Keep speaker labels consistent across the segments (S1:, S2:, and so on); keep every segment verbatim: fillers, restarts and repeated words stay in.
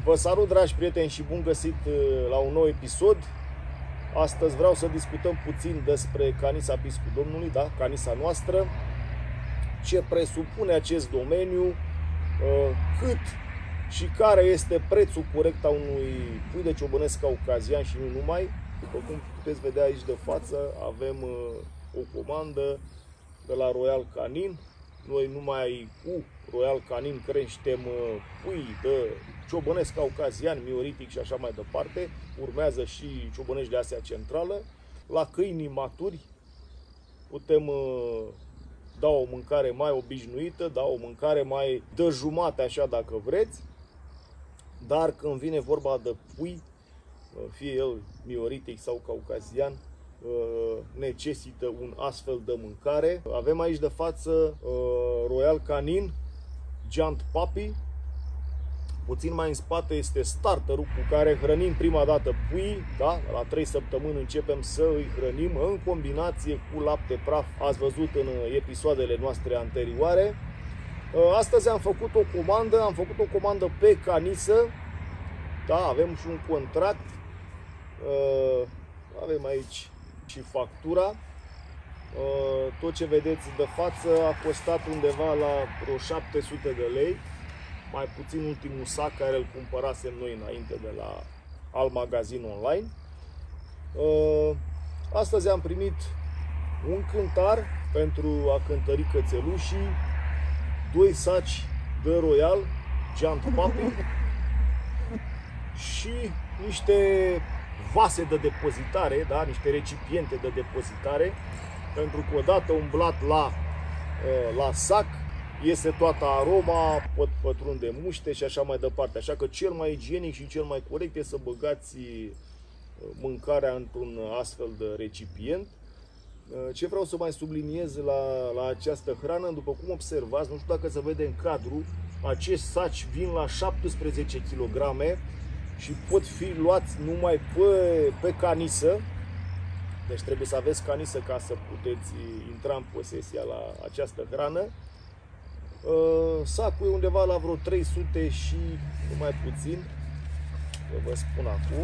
S1: Vă salut, dragi prieteni, și bun găsit la un nou episod. Astăzi vreau să discutăm puțin despre Canisa Piscul Domnului, da? Canisa noastră, ce presupune acest domeniu, cât și care este prețul corect a unui pui de ciobănesc caucazian și nu numai. După cum puteți vedea aici de față, avem o comandă de la Royal Canin. Noi numai cu Royal Canin creștem pui de ciobănesc caucazian, mioritic și așa mai departe. Urmează și ciobănești de Asia Centrală. La câinii maturi putem da o mâncare mai obișnuită, da o mâncare mai de jumate, așa dacă vreți. Dar când vine vorba de pui, fie el mioritic sau caucazian, necesită un astfel de mâncare. Avem aici de față Royal Canin Giant Puppy. Puțin mai în spate este starterul cu care hrănim prima dată pui, da? La trei săptămâni începem să îi hrănim în combinație cu lapte praf. Ați văzut în episoadele noastre anterioare. Astăzi am făcut o comandă, am făcut o comandă pe canisă. Da, avem și un contract. Avem aici și factura. Tot ce vedeți de față a costat undeva la vreo șapte sute de lei, mai puțin ultimul sac care îl cumpărasem noi înainte de la alt magazin online. Astăzi am primit un cântar pentru a cântări cățelușii, doi saci de Royal Giant Puppy și niște vase de depozitare, da? Niște recipiente de depozitare, pentru că odată umblat la, la sac, iese toată aroma, pot pătrunde muște și așa mai departe. Așa că cel mai igienic și cel mai corect e să băgați mâncarea într-un astfel de recipient. Ce vreau să mai subliniez la, la această hrană, după cum observați, nu știu dacă se vede în cadru, acești saci vin la șaptesprezece kilograme și pot fi luați numai pe, pe canisă. Deci trebuie să aveți canisă ca să puteți intra în posesia la această hrană. Sacul e undeva la vreo trei sute și mai puțin, vă spun acum,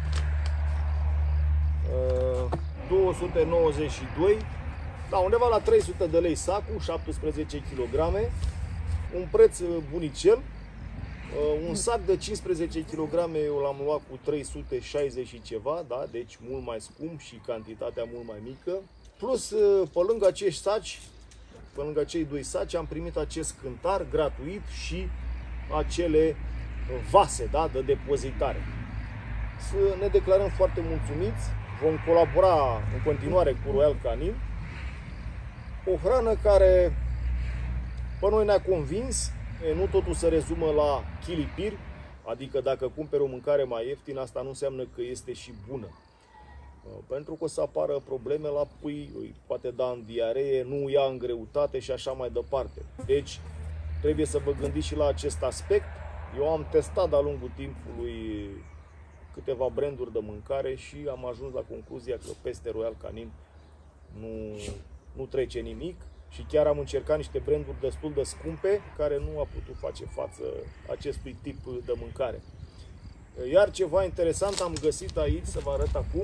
S1: două sute nouăzeci și doi, da, undeva la trei sute de lei sacul, șaptesprezece kilograme, un preț bunicel. Un sac de cincisprezece kilograme eu l-am luat cu trei sute șaizeci și ceva, da? Deci mult mai scump și cantitatea mult mai mică. Plus, pe lângă acești saci, pe lângă cei doi saci, am primit acest cântar gratuit și acele vase, da? De depozitare. Să ne declarăm foarte mulțumiți. Vom colabora în continuare cu Royal Canin. O hrană care pe noi ne-a convins. Nu totul se rezumă la chilipiri, adică dacă cumperi o mâncare mai ieftină, asta nu înseamnă că este și bună. Pentru că o să apară probleme la pui, îi poate da în diaree, nu ia în greutate și așa mai departe. Deci trebuie să vă gândiți și la acest aspect. Eu am testat de-a lungul timpului câteva branduri de mâncare și am ajuns la concluzia că peste Royal Canin nu, nu trece nimic. Și chiar am încercat niște branduri destul de scumpe care nu a putut face față acestui tip de mâncare. Iar ceva interesant am găsit aici, să vă arăt acum.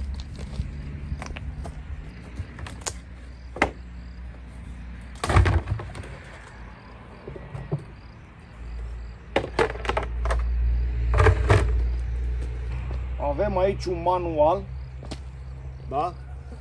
S1: Avem aici un manual, da?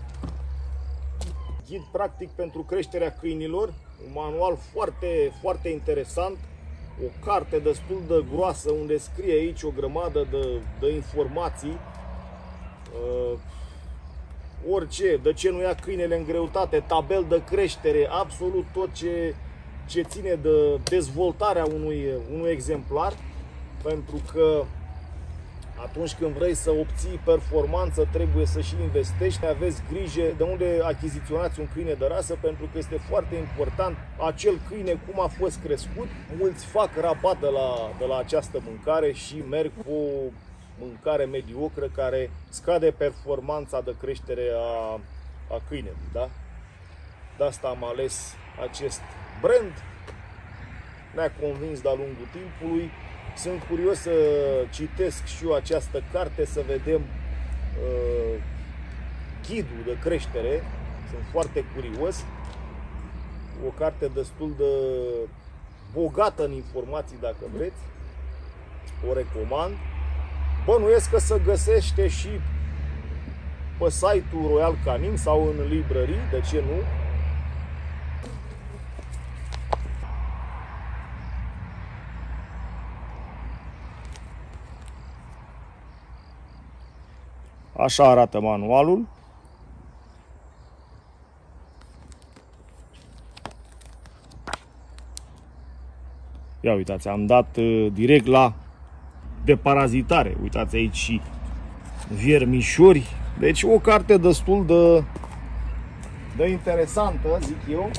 S1: Ghid practic pentru creșterea câinilor, un manual foarte, foarte interesant, o carte destul de groasă unde scrie aici o grămadă de, de informații, uh, orice, de ce nu ia câinele în greutate, tabel de creștere, absolut tot ce, ce ține de dezvoltarea unui, unui exemplar, pentru că atunci când vrei să obții performanță, trebuie să și investești. Aveți grijă de unde achiziționați un câine de rasă, pentru că este foarte important acel câine cum a fost crescut. Mulți fac rabat de la, de la această mâncare și merg cu o mâncare mediocră care scade performanța de creștere a, a câinelui. Da? De asta am ales acest brand. Ne-a convins de-a lungul timpului Sunt curios să citesc și eu această carte, să vedem uh, ghidul de creștere. Sunt foarte curios. O carte destul de bogată în informații, dacă vreți. O recomand. Bănuiesc că se găsește și pe site-ul Royal Canin sau în librării, de ce nu? Așa arată manualul. Ia uitați, am dat uh, direct la deparazitare. Uitați aici și viermișori. Deci o carte destul de, de interesantă, zic eu.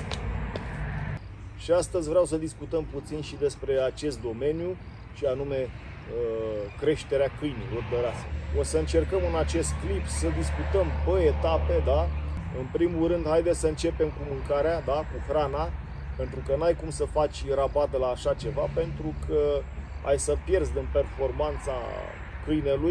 S1: Și astăzi vreau să discutăm puțin și despre acest domeniu, și anume uh, creșterea câinilor de rasă. O să încercăm în acest clip să discutăm pe etape, da? În primul rând, haideți să începem cu mâncarea, da? Cu hrana. Pentru că n-ai cum să faci rabat de la așa ceva, pentru că ai să pierzi din performanța câinelui,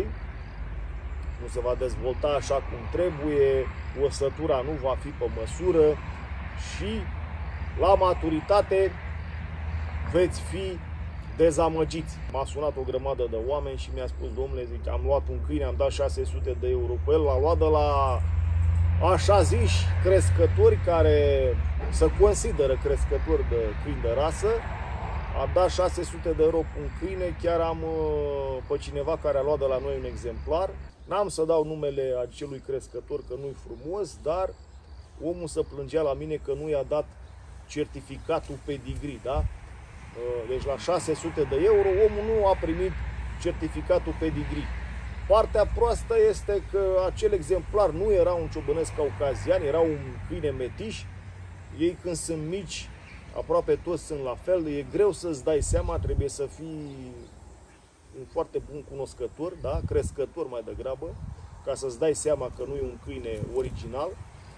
S1: nu se va dezvolta așa cum trebuie, osătura nu va fi pe măsură și la maturitate veți fi dezamăgiți. M-a sunat o grămadă de oameni și mi-a spus: domnule, zic, am luat un câine, am dat șase sute de euro pe el, l-am luat de la așa ziși crescători care se consideră crescători de câini de rasă. A dat șase sute de euro pe un câine. Chiar am pe cineva care a luat de la noi un exemplar. N-am să dau numele acelui crescător, că nu-i frumos, dar omul se plângea la mine că nu i-a dat certificatul pedigree, da? Deci la șase sute de euro omul nu a primit certificatul pedigree. Partea proastă este că acel exemplar nu era un ciobănesc caucazian, era un câine metiș. Ei când sunt mici, aproape toți sunt la fel, e greu să-ți dai seama, trebuie să fii un foarte bun cunoscător, da? Crescător mai degrabă, ca să-ți dai seama că nu e un câine original.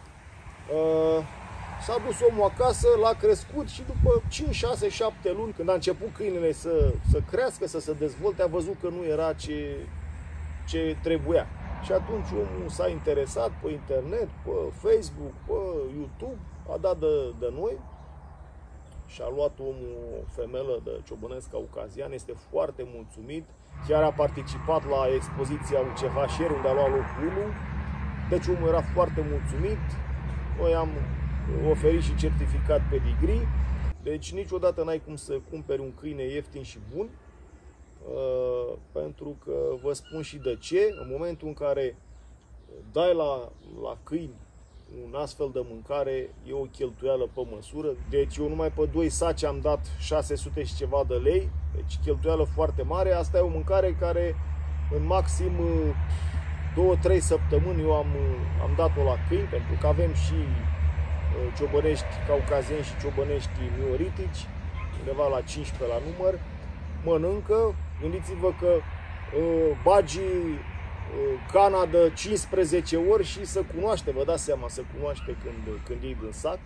S1: Uh, S-a dus omul acasă, l-a crescut și după cinci, șase, șapte luni, când a început câinele să, să crească, să se dezvolte, a văzut că nu era ce... ce trebuia. Și atunci omul s-a interesat pe internet, pe Facebook, pe YouTube, a dat de, de noi și a luat omul o femelă de ciobănesc caucazian, este foarte mulțumit. Chiar a participat la expoziția Ucevașier, unde a luat locul unu. Deci omul era foarte mulțumit. Noi am oferit și certificat pedigree. Deci niciodată n-ai cum să cumperi un câine ieftin și bun. Uh, pentru că vă spun și de ce. În momentul în care dai la, la câini un astfel de mâncare, e o cheltuială pe măsură. Deci eu numai pe doi saci am dat șase sute și ceva de lei, deci cheltuială foarte mare. Asta e o mâncare care în maxim două trei săptămâni eu am, am dat-o la câini, pentru că avem și ciobănești caucazieni și ciobănești mioritici, undeva la cincisprezece la număr. Mănâncă. Gândiți-vă că uh, bagi uh, cana de cincisprezece ori și se cunoaște, vă dați seama, se cunoaște când, când iei din sac.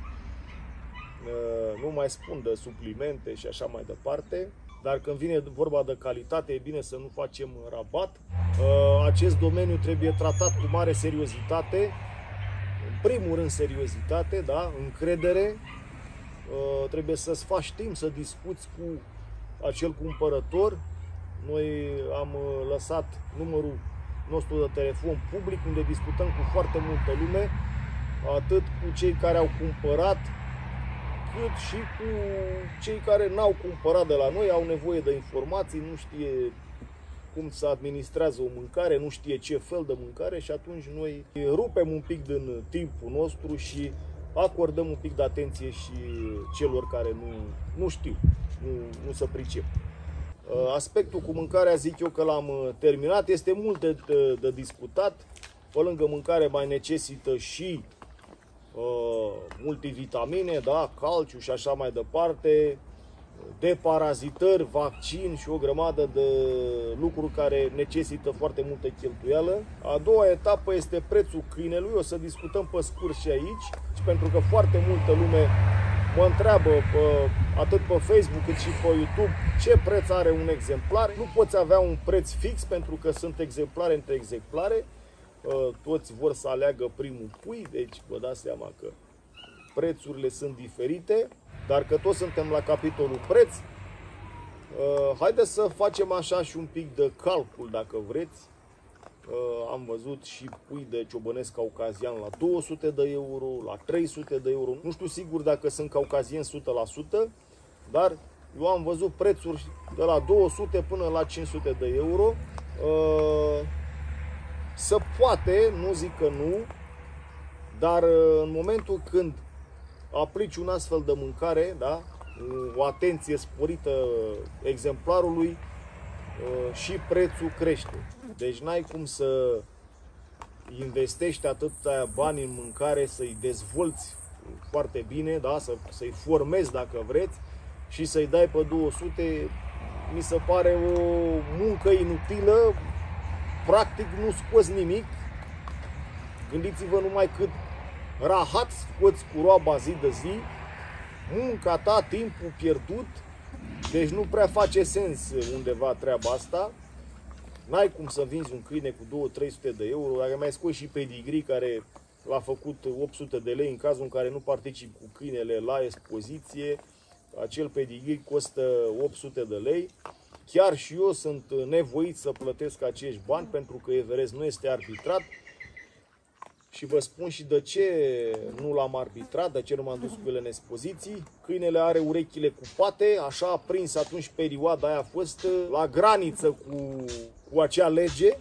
S1: Uh, nu mai spun de suplimente și așa mai departe, dar când vine vorba de calitate, e bine să nu facem rabat. Uh, acest domeniu trebuie tratat cu mare seriozitate, în primul rând seriozitate, da? Încredere. Uh, trebuie să-ți faci timp să discuți cu acel cumpărător. Noi am lăsat numărul nostru de telefon public, unde discutăm cu foarte multă lume, atât cu cei care au cumpărat, cât și cu cei care n-au cumpărat de la noi, au nevoie de informații, nu știe cum să administrează o mâncare, nu știe ce fel de mâncare și atunci noi rupem un pic din timpul nostru și acordăm un pic de atenție și celor care nu, nu știu, nu, nu se pricep. Aspectul cu mâncarea, zic eu că l-am terminat. Este mult de, de, de discutat. Pe lângă mâncare mai necesită și uh, multivitamine, da, calciu și așa mai departe, deparazitări, vaccin și o grămadă de lucruri care necesită foarte multă cheltuială. A doua etapă este prețul câinelui. O să discutăm pe scurt și aici, pentru că foarte multă lume mă întreabă pe, atât pe Facebook cât și pe YouTube ce preț are un exemplar. Nu poți avea un preț fix pentru că sunt exemplare între exemplare. Toți vor să aleagă primul pui, deci vă dați seama că prețurile sunt diferite, dar că toți suntem la capitolul preț. Haideți să facem așa și un pic de calcul, dacă vreți. Am văzut și pui de ciobănesc caucazian la două sute de euro, la trei sute de euro. Nu știu sigur dacă sunt caucazieni o sută la sută, dar eu am văzut prețuri de la două sute până la cinci sute de euro. Se poate, nu zic că nu, dar în momentul când aplici un astfel de mâncare, da, o atenție sporită exemplarului, și prețul crește. Deci n-ai cum să investești atâția bani în mâncare, să-i dezvolți foarte bine, da, să, să-i formezi dacă vreți și să-i dai pe două sute. Mi se pare o muncă inutilă, practic nu scoți nimic. Gândiți-vă numai cât rahat scoți cu roaba zi de zi, munca ta, timpul pierdut. Deci nu prea face sens undeva treaba asta. N-ai cum să vinzi un câine cu două trei sute de euro. Dacă mai scoți și pedigrii care l-a făcut opt sute de lei în cazul în care nu participi cu câinele la expoziție, acel pedigrii costă opt sute de lei. Chiar și eu sunt nevoit să plătesc acești bani pentru că Everest nu este arbitrat. Și vă spun și de ce nu l-am arbitrat, de ce nu m-am dus cu el în expoziții. Câinele are urechile cupate, așa a prins atunci perioada aia, a fost la graniță cu, cu acea lege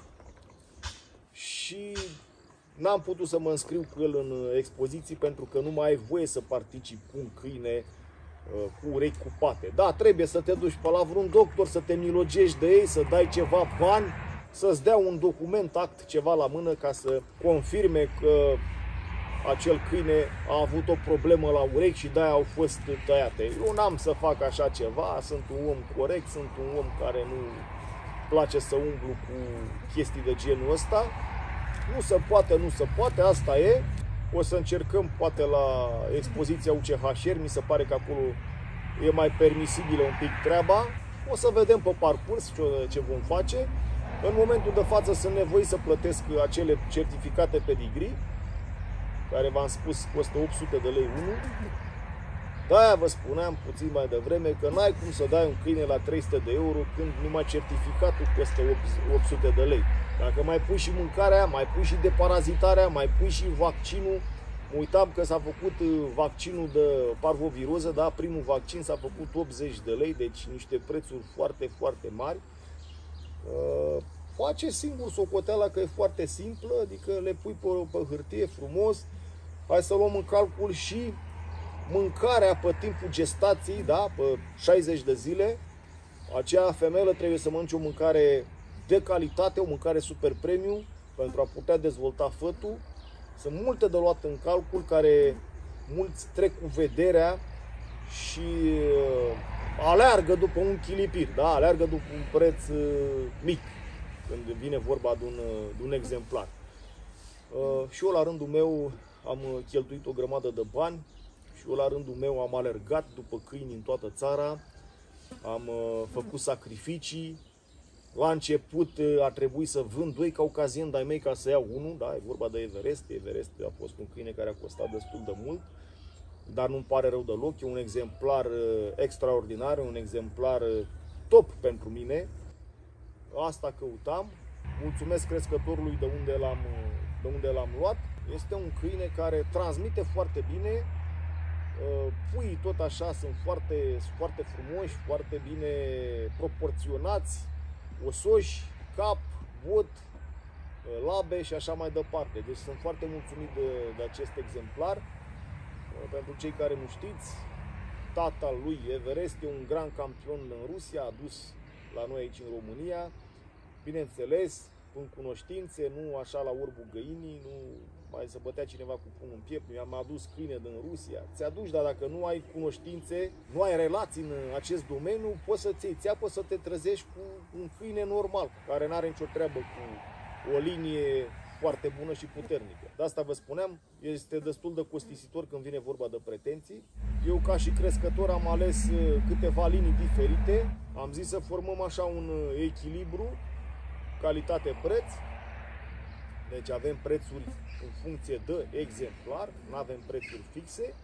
S1: și n-am putut să mă înscriu cu el în expoziții pentru că nu mai ai voie să participi cu un câine uh, cu urechi cupate. Da, trebuie să te duci pe la vreun doctor, să te milogești de ei, să dai ceva bani, să-ți dea un document, act, ceva la mână ca să confirme că acel câine a avut o problemă la urechi și de-aia au fost tăiate. Eu n-am să fac așa ceva, sunt un om corect, sunt un om care nu place să umblu cu chestii de genul ăsta. Nu se poate, nu se poate, asta e. O să încercăm poate la expoziția U C H R, mi se pare că acolo e mai permisibilă un pic treaba. O să vedem pe parcurs ce vom face. În momentul de față sunt nevoit să plătesc acele certificate pedigree, care v-am spus costă opt sute de lei unul. De-aia vă spuneam puțin mai devreme că n-ai cum să dai un câine la trei sute de euro când numai certificatul costă opt sute de lei. Dacă mai pui și mâncarea, mai pui și deparazitarea, mai pui și vaccinul. Mă uitam că s-a făcut vaccinul de parvoviroză, da? Primul vaccin s-a făcut optzeci de lei, deci niște prețuri foarte, foarte mari. Uh, face singur socoteala că e foarte simplă, adică le pui pe, pe hârtie frumos. Hai să luăm în calcul și mâncarea pe timpul gestației, da? Pe șaizeci de zile. Acea femeie trebuie să mănânce o mâncare de calitate, o mâncare super premium pentru a putea dezvolta fătul. Sunt multe de luat în calcul, care mulți trec cu vederea și uh, aleargă după un chilipir, da? Aleargă după un preț uh, mic când vine vorba de un, de un exemplar. Uh, și eu la rândul meu am cheltuit o grămadă de bani și eu la rândul meu am alergat după câini în toată țara, am uh, făcut sacrificii. La început a trebuit să vând doi caucazieni de-ai mei ca să iau unul, da, e vorba de Everest. Everest a fost un câine care a costat destul de mult, dar nu-mi pare rău deloc, e un exemplar extraordinar, un exemplar top pentru mine. Asta căutam. Mulțumesc crescătorului de unde l-am de unde l-am luat. Este un câine care transmite foarte bine. Puii tot așa sunt foarte, foarte frumoși, foarte bine proporționați, osoși, cap, bot, labe și așa mai departe. Deci sunt foarte mulțumit de, de acest exemplar. Pentru cei care nu știți, tatăl lui Everest e un grand campion în Rusia, a dus la noi aici în România. Bineînțeles, în cunoștințe, nu așa la orbul găinii, nu mai se bătea cineva cu pumnul în piept, mi-am adus câine din Rusia. Ți-aduci, dar dacă nu ai cunoștințe, nu ai relații în acest domeniu, poți să-ți iei țeapă să te trezești cu un câine normal, care nu are nicio treabă cu o linie foarte bună și puternică. De asta vă spuneam, este destul de costisitor când vine vorba de pretenții. Eu ca și crescător am ales câteva linii diferite. Am zis să formăm așa un echilibru calitate-preț. Deci avem prețuri în funcție de exemplar, nu avem prețuri fixe.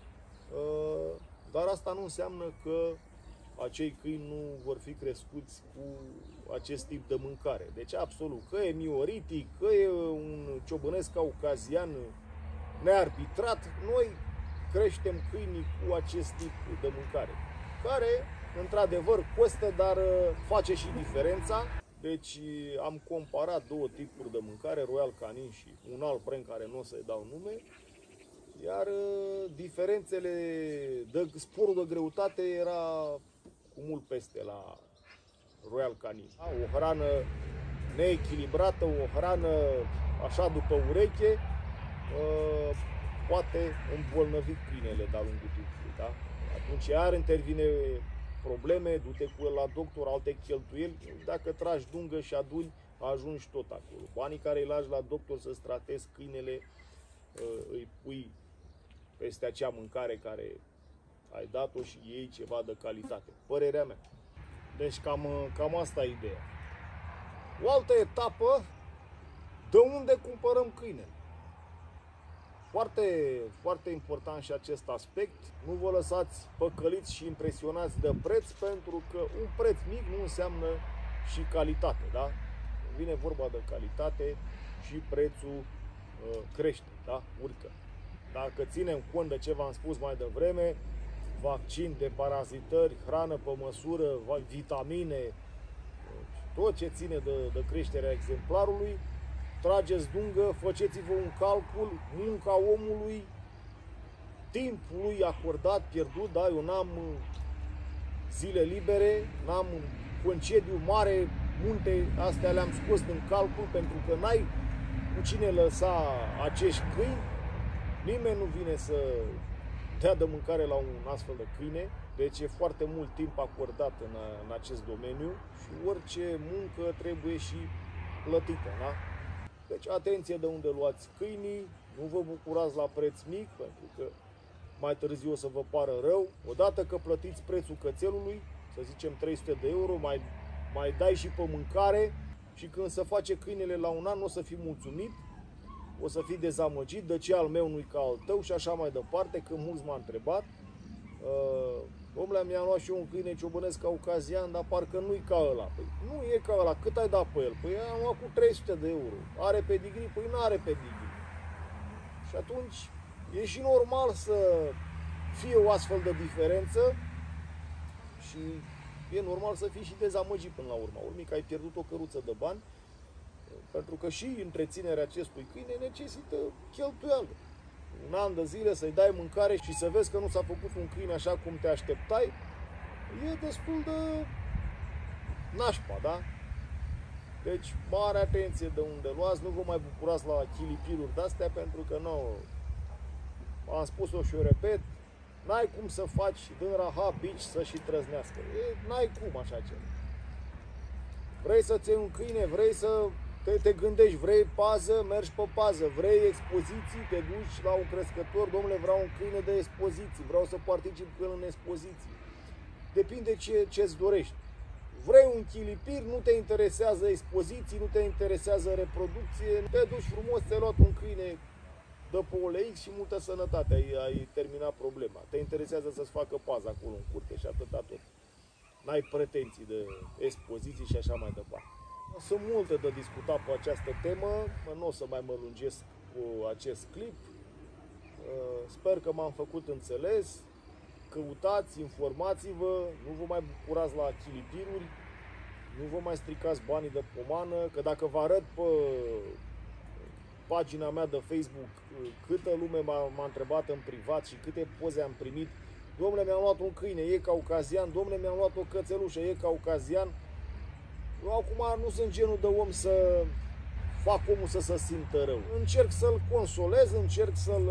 S1: Dar asta nu înseamnă că acei câini nu vor fi crescuți cu acest tip de mâncare. Deci absolut, că e mioritic, că e un ciobănesc caucazian nearbitrat, noi creștem câinii cu acest tip de mâncare, care într-adevăr costă, dar face și diferența. Deci am comparat două tipuri de mâncare, Royal Canin și un alt brand care nu o să-i dau nume. Iar diferențele de sporul de greutate era cu mult peste la Royal Canin. O hrană neechilibrată, o hrană așa după ureche, poate îmbolnăvi câinele de-a lungul timpului. Da? Atunci iar intervine probleme, du-te cu el la doctor, alte cheltuieli. Dacă tragi dungă și aduni, ajungi tot acolo. Banii care îi lași la doctor să-ți tratezi câinele, îi pui peste acea mâncare care ai dat-o și iei ceva de calitate. Părerea mea. Deci cam, cam asta e ideea. O altă etapă, de unde cumpărăm câine? Foarte, foarte important și acest aspect. Nu vă lăsați păcăliți și impresionați de preț, pentru că un preț mic nu înseamnă și calitate. Da? Vine vorba de calitate și prețul uh, crește, da? Urcă. Dacă ținem cont de ce v-am spus mai devreme, vaccin de parazitări, hrană pe măsură, vitamine, tot ce ține de, de creșterea exemplarului, trageți dungă, faceți-vă un calcul, munca omului, timpul lui acordat, pierdut, da, eu n-am zile libere, n-am concediu mare, munte, astea le-am scos în calcul, pentru că n-ai cu cine lăsa acești câini. Nimeni nu vine să dea de mâncare la un astfel de câine, deci e foarte mult timp acordat în, în acest domeniu și orice muncă trebuie și plătită. Da? Deci atenție de unde luați câinii, nu vă bucurați la preț mic, pentru că mai târziu o să vă pară rău. Odată că plătiți prețul cățelului, să zicem trei sute de euro, mai, mai dai și pe mâncare și când se face câinele la un an nu o să fii mulțumit, o să fii dezamăgit, de ce al meu nu-i ca al tău și așa mai departe, că mulți m-au întrebat. Uh, Dom'le, mi-am luat și eu un câine ciobănesc caucazian, dar parcă nu-i ca ăla. Păi nu e ca ăla, cât ai dat pe el? Păi am luat cu trei sute de euro. Are pedigree? Păi nu are pedigree. Și atunci e și normal să fie o astfel de diferență și e normal să fii și dezamăgit până la urmă. Urmă că ai pierdut o căruță de bani, pentru că și întreținerea acestui câine necesită cheltuială. Un an de zile să-i dai mâncare și să vezi că nu s-a făcut un câine așa cum te așteptai, e destul de nașpa, da? Deci, mare atenție de unde luați, nu vă mai bucurați la chilipiruri de-astea, pentru că nu, am spus-o și eu repet, n-ai cum să faci din raha bici să și trăznească. N-ai cum așa ceva. Vrei să ții un câine, vrei să te, te gândești, vrei pază, mergi pe pază, vrei expoziții, te duci la un crescător, domnule, vreau un câine de expoziții, vreau să particip cu el în expoziții. Depinde ce, ce-ți dorești. Vrei un chilipir, nu te interesează expoziții, nu te interesează reproducție, te duci frumos, ți-ai luat un câine de pe O L X și multă sănătate, ai, ai terminat problema. Te interesează să-ți facă pază acolo în curte și atâta tot. N-ai pretenții de expoziții și așa mai departe. Sunt multe de discutat pe această temă, nu o să mai mă lungesc cu acest clip. Sper că m-am făcut înțeles. Căutați, informați-vă, nu vă mai bucurați la chilipiruri, nu vă mai stricați banii de pomană, că dacă vă arăt pe pagina mea de Facebook câtă lume m-a întrebat în privat și câte poze am primit, domnule, mi-am luat un câine, e caucazian, domnule, mi-am luat o cățelușă, e caucazian. Eu acum nu sunt genul de om să fac omul să se simtă rău. Încerc să-l consolez, încerc să-l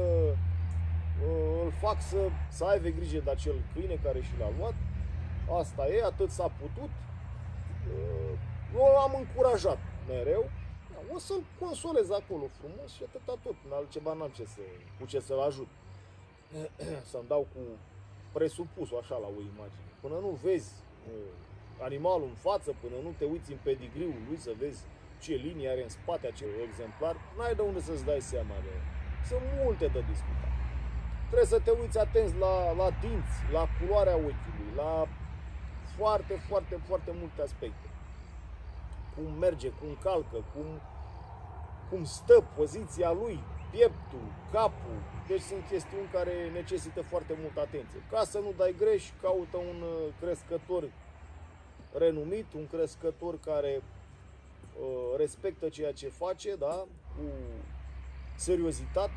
S1: îl fac să, să aibă grijă de acel câine care și l-a luat. Asta e, atât s-a putut. Eu l-am încurajat mereu. O să-l consolez acolo frumos și atâta tot. În altceva n-am ce să, cu ce să-l ajut. Să-mi dau cu presupusul așa la o imagine. Până nu vezi animalul în față, până nu te uiți în pedigriul lui să vezi ce linie are în spate acel exemplar, n-ai de unde să-ți dai seama de. Sunt multe de discutat. Trebuie să te uiți atenți la, la dinți, la culoarea ochiului, la foarte, foarte, foarte multe aspecte. Cum merge, cum calcă, cum, cum stă poziția lui, pieptul, capul. Deci sunt chestiuni care necesită foarte multă atenție. Ca să nu dai greș, caută un crescător renumit, un crescător care uh, respectă ceea ce face, da? Cu seriozitate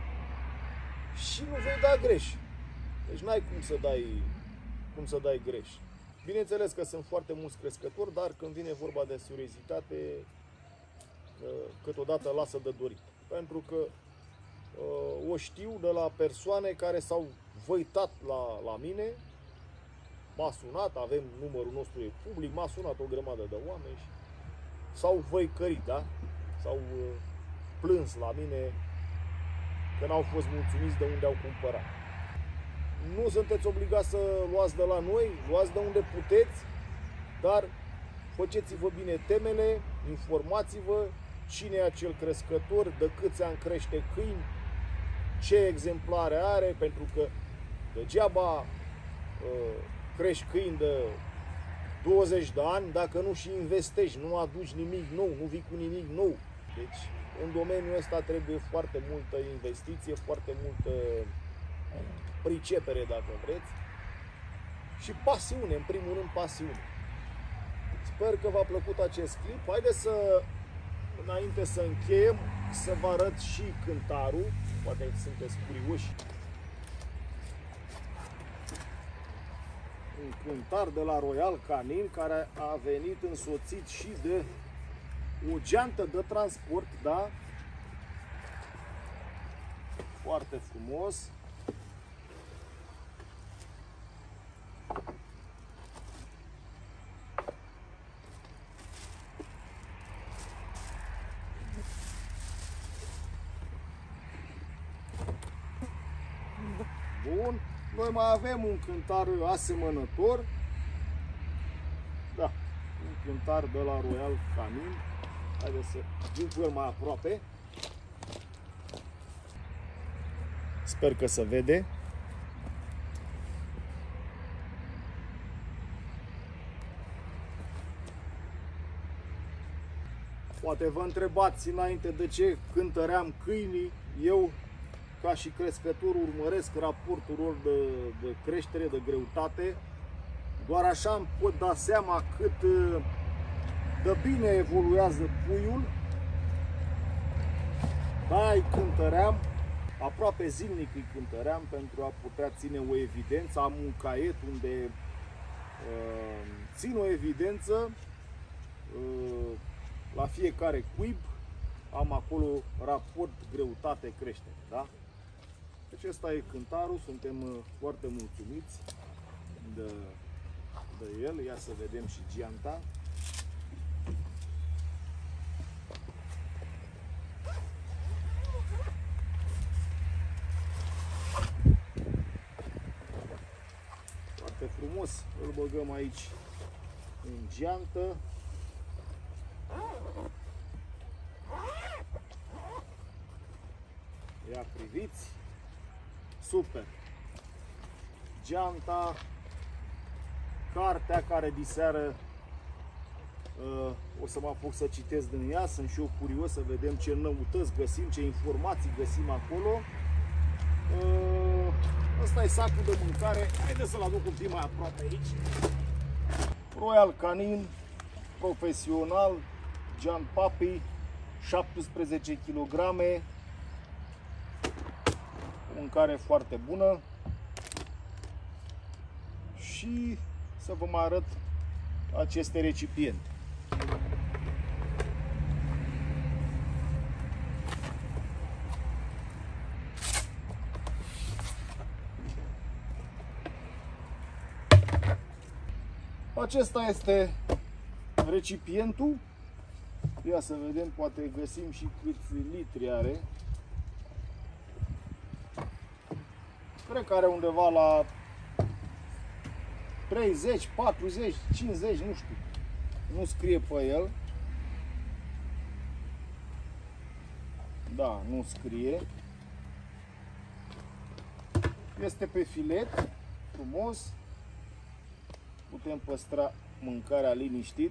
S1: și nu vei da greș. Deci n-ai cum să dai, cum să dai greș. Bineînțeles că sunt foarte mulți crescători, dar când vine vorba de seriozitate, câteodată lasă de dorit. Pentru că o știu de la persoane care s-au văitat la, la mine, m-a sunat, avem numărul nostru e public, m-a sunat o grămadă de oameni și s-au văicărit, da? S-au plâns la mine că n-au fost mulțumiți de unde au cumpărat. Nu sunteți obligați să luați de la noi, luați de unde puteți, dar faceți-vă bine temele, informați-vă cine e acel crescător, de câți ani crește câini, ce exemplare are, pentru că degeaba uh, crești câini de douăzeci de ani dacă nu și investești, nu aduci nimic nou, nu vii cu nimic nou. Deci în domeniul ăsta trebuie foarte multă investiție, foarte multă pricepere, dacă vreți, și pasiune, în primul rând pasiune. Sper că v-a plăcut acest clip. Haideți să, înainte să încheiem, să vă arăt și cântarul. Poate sunteți curioși. Un cântar de la Royal Canin care a venit însoțit și de o geantă de transport, da? Foarte frumos. Bun. Noi mai avem un cântar asemănător. Da, un cântar de la Royal Canin. Haideți să vin cu el mai aproape. Sper că se vede. Poate vă întrebați înainte de ce cântăream câinii. Eu, ca și crescător, urmăresc raportul lor de, de creștere, de greutate. Doar așa îmi pot da seama cât de bine evoluează puiul. Da, îi cântăream, aproape zilnic îi cântăream pentru a putea ține o evidență. Am un caiet unde uh, țin o evidență uh, la fiecare cuib. Am acolo raport greutate-creștere, da? Deci ăsta e cântarul, suntem foarte mulțumiți de, de el. Ia să vedem și geanta. Foarte frumos, îl băgăm aici în geantă. Ia priviți. Super! Geanta, cartea care diseară uh, o să mă apuc să citesc din ea, sunt și eu curios să vedem ce noutăți găsim, ce informații găsim acolo. Uh, ăsta e sacul de mâncare, haideți să-l aduc un pic mai aproape aici. Royal Canin, profesional, Gian Papi, șaptesprezece kilograme. Mâncare foarte bună și să vă mai arăt aceste recipiente. Acesta este recipientul Ia să vedem, poate găsim și câți litri are. Cred că are undeva la treizeci, patruzeci, cincizeci, nu știu. Nu scrie pe el. Da, nu scrie. Este pe filet, frumos. Putem păstra mâncarea liniștit.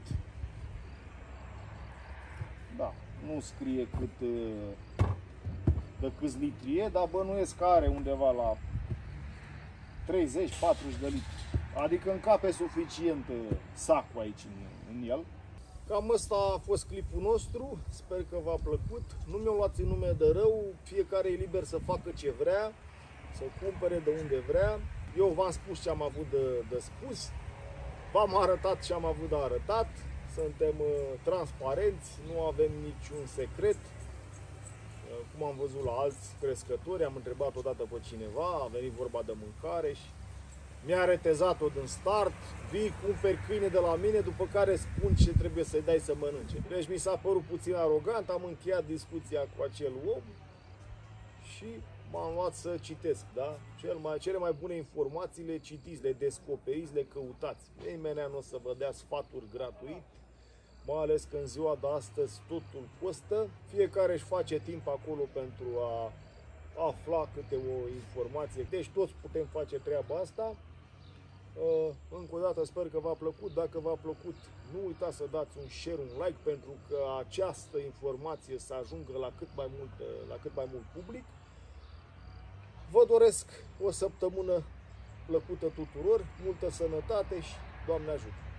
S1: Da, nu scrie cât, de câți litri e, dar bănuiesc că are undeva la treizeci patruzeci de litri. Adică încape suficient sacul aici în, în el. Cam ăsta a fost clipul nostru, sper că v-a plăcut. Nu mi-o luați în nume de rău, fiecare e liber să facă ce vrea, să cumpere de unde vrea. Eu v-am spus ce am avut de, de spus, v-am arătat ce am avut de arătat, suntem uh, transparenți, nu avem niciun secret. Uh, cum am văzut la alți crescători, am întrebat odată pe cineva, a venit vorba de mâncare și mi-a retezat-o din start, vii, cumperi câine de la mine, după care spun ce trebuie să-i dai să mănânce. Deci mi s-a părut puțin arogant, am încheiat discuția cu acel om și m-am luat să citesc, da? Cel mai, cele mai bune informații le citiți, le descoperiți, le căutați. Nimeni nu o să vă dea sfaturi gratuit, mai ales că în ziua de astăzi totul costă. Fiecare își face timp acolo pentru a afla câte o informație. Deci toți putem face treaba asta. Încă o dată sper că v-a plăcut. Dacă v-a plăcut, nu uitați să dați un share, un like, pentru că această informație să ajungă la cât mai mult, la cât mai mult public. Vă doresc o săptămână plăcută tuturor, multă sănătate și Doamne ajută!